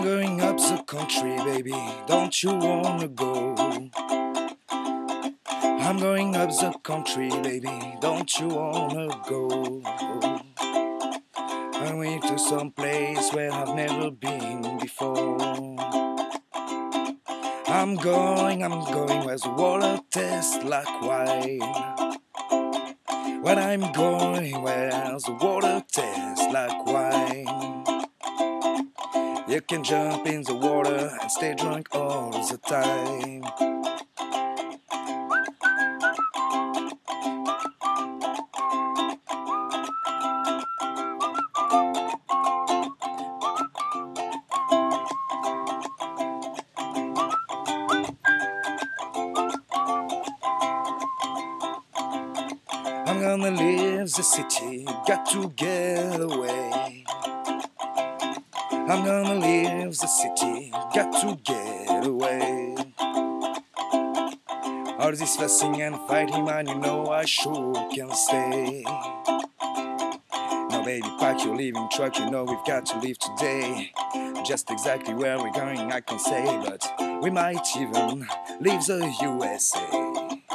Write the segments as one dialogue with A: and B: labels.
A: I'm going up the country, baby, don't you wanna go? I'm going up the country, baby, don't you wanna go? I'm going to some place where I've never been before. I'm going where the water tastes like wine. When I'm going where the water tastes like wine. You can jump in the water and stay drunk all the time. I'm gonna leave the city, got to get away. I'm gonna leave the city, got to get away. All this fussing and fighting, man, you know I sure can stay. Now baby, pack your leaving truck, you know we've got to leave today. Just exactly where we're going I can't say, but we might even leave the USA.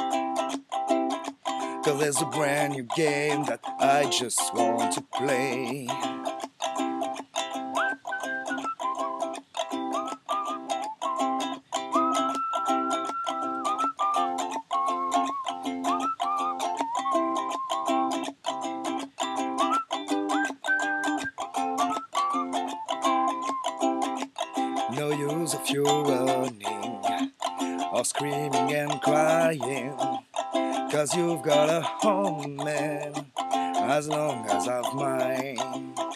A: Cause there's a brand new game that I just want to play. No use of you running or screaming and crying, cause you've got a home, man, as long as I've mine.